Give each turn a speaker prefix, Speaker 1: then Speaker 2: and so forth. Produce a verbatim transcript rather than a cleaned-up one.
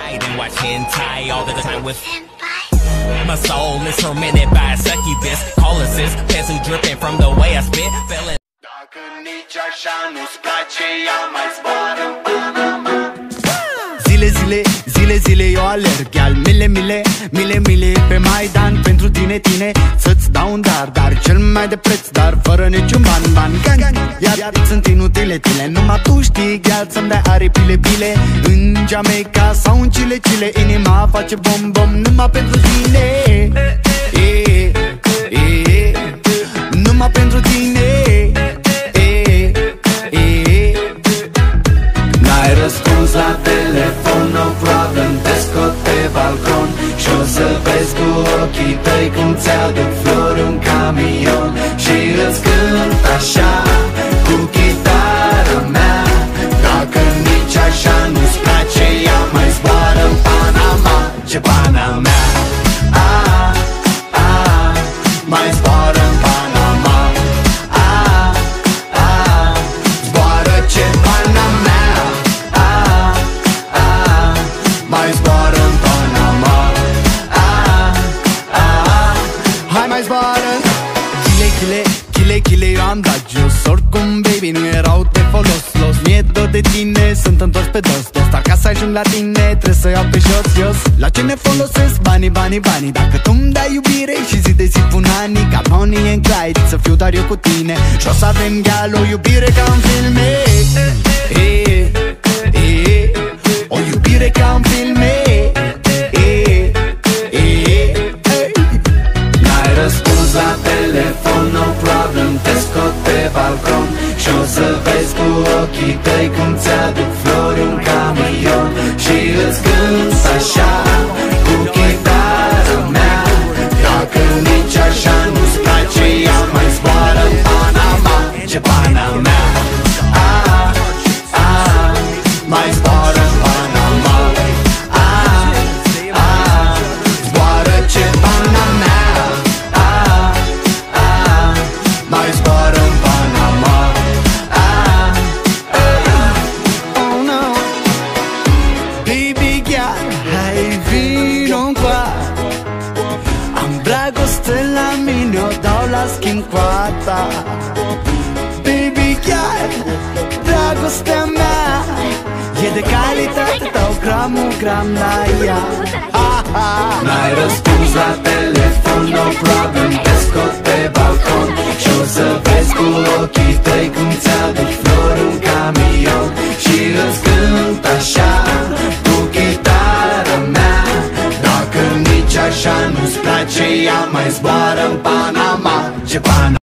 Speaker 1: night and watch hentai all the time with my soul is tormented by a succubus. Call assist, pencil dripping from the way I spit. Feeling
Speaker 2: dacă nici așa nu-ți place, ea mai zboară în Panama. Zile, zile, zile, zile eu alerg, iar mile, mile, mile, mile pe Maidan pentru tine, tine, să-ți dau un dar, dar cel mai de preț, dar fără niciun ban, ban, gang, gang. Iar, iar sunt inutile tine, numai tu știi, gheal, să-mi dai aripile, bile. În Jamaica sau în Chile, Chile, inima face bom, bom, numai pentru tine. E, e, e, numai pentru tine. N-ai răspuns la telefon, no problem, te scot pe balcon și o să vezi cu ochii tăi cum ți-aduc flori un camion și îți cânt așa cu chitara mea. Dacă nici așa nu-ți place, ea mai zboară în Panama. Ce Panama? Ah, ah, mai zboară în Panama. Ah, ah, zboară ce Panama. Mai zboară în Panama. Ah, ah, hai mai zboară. Chile, chile, chile, chile, eu am dat jos. Oricum, baby, nu erau de folos. Los, mi-e dor de tine, sunt întors pe dos, dos. Dar ca să ajung la tine, trebuie să iau pe jos, jos. La ce ne folosesc banii, banii, banii? Dacă tu-mi dai iubire și zi de zi pun anii, ca Bonnie and Clyde, să fiu doar eu cu tine și o să avem gheal, o iubire ca în filme. E, e, e, o iubire ca în filme. N-ai răspuns la telefon, no problem, te scot pe balcon și o să vezi cu ochii tăi cum ți-aduc flori un camion și îți cânt așa cu chitara mea. Dacă nici așa nu-ți place, ea mai zboară în Panama. Ce Panama? Ah, ah, mai zboară în Panama. Ah, ah, zboară ce Panama. Ah, ah, mai zboară în Panama. Ah, ah, oh no. Baby girl, hai vino qua. Am dragoste la mine, o dau la schimb cu a ta. Baby girl, dragostea mea e de calitate, dau gramul gram la ea. N-ai răspuns la telefon, no problem, te scot pe balcon și o să vezi cu ochii tăi cum ți-aduc flori un camion și îți cânt așa cu chitara mea. Dacă nici așa nu-ți place, ea mai zboară în Panama. Ce Panama?